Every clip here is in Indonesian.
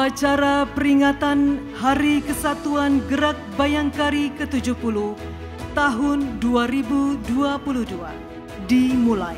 Upacara peringatan Hari Kesatuan Gerak Bayangkari ke-70 tahun 2022 dimulai.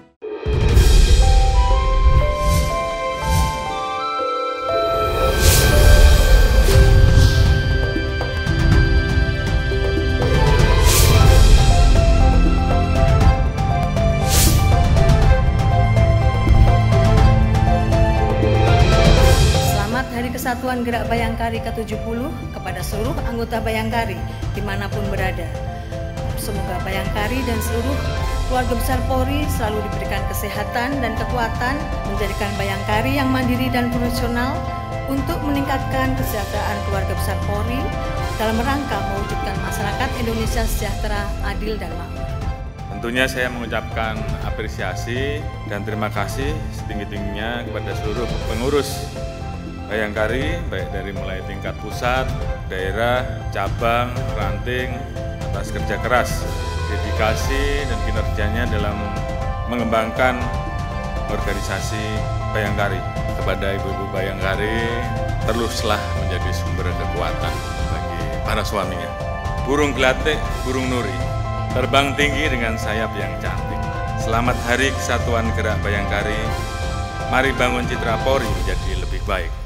Hari Kesatuan Gerak Bayangkari ke-70 kepada seluruh anggota Bayangkari dimanapun berada. Semoga Bayangkari dan seluruh keluarga besar Polri selalu diberikan kesehatan dan kekuatan menjadikan Bayangkari yang mandiri dan profesional untuk meningkatkan kesejahteraan keluarga besar Polri dalam rangka mewujudkan masyarakat Indonesia sejahtera, adil, dan makmur. Tentunya saya mengucapkan apresiasi dan terima kasih setinggi-tingginya kepada seluruh pengurus Bayangkari, baik dari mulai tingkat pusat, daerah, cabang, ranting, atas kerja keras, dedikasi dan kinerjanya dalam mengembangkan organisasi Bayangkari. Kepada ibu-ibu Bayangkari, teruslah menjadi sumber kekuatan bagi para suaminya. Burung gelatik, burung nuri, terbang tinggi dengan sayap yang cantik. Selamat Hari Kesatuan Gerak Bayangkari. Mari bangun citra Polri menjadi lebih baik.